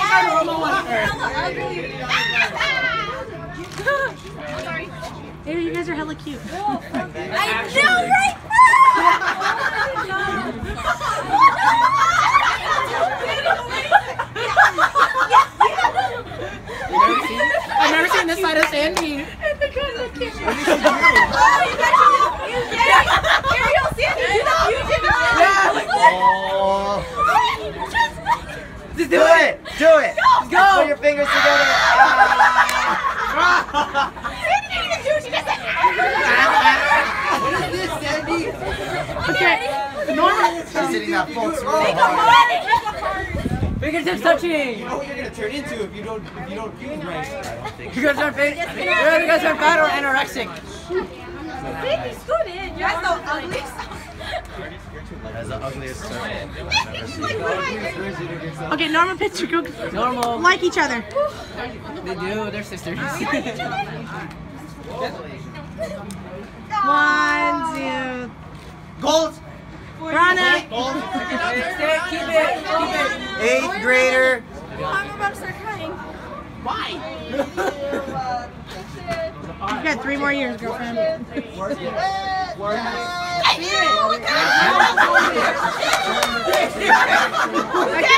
Hey, you guys are hella cute. I know, right? I've never seen this side of Sandy. Ariel, Sandy, do the fusion. Just do it! Do it! Go! Put your fingers together! Sandy didn't even do it, she just said What is this, Sandy? Okay, normal. She's hitting that folks roll Make a hard. heart. Fingertips touching. You know what you're gonna turn into if you don't use right. You guys are fat. You guys are fat or anorexic. Baby, scoot in. You're so ugly. That's the ugliest circle I've ever seen. Okay, normal picture. Go. Normal. Like each other. They do. They're sisters. 1, 2. Gold! Rana. Gold! Keep it. 8th grader! I'm about to start crying. You've got 3 more years, girlfriend. Okay.